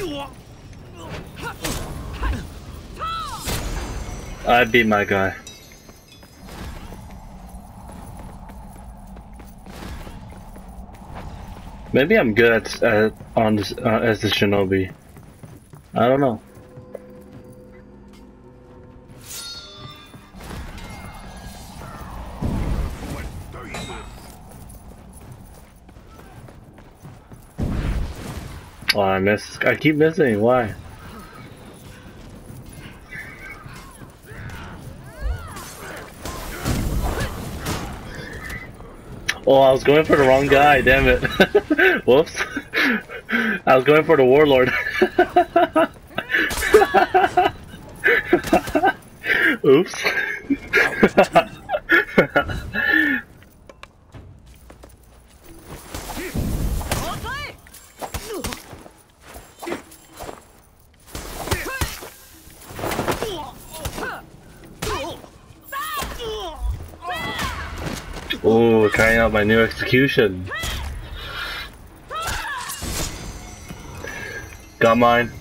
I beat my guy. Maybe I'm good on this as the Shinobi. I don't know. Oh, I missed. I keep missing. Why? Oh, I was going for the wrong guy. Damn it. Whoops. I was going for the warlord. Oops. Oh, trying out my new execution. Got mine.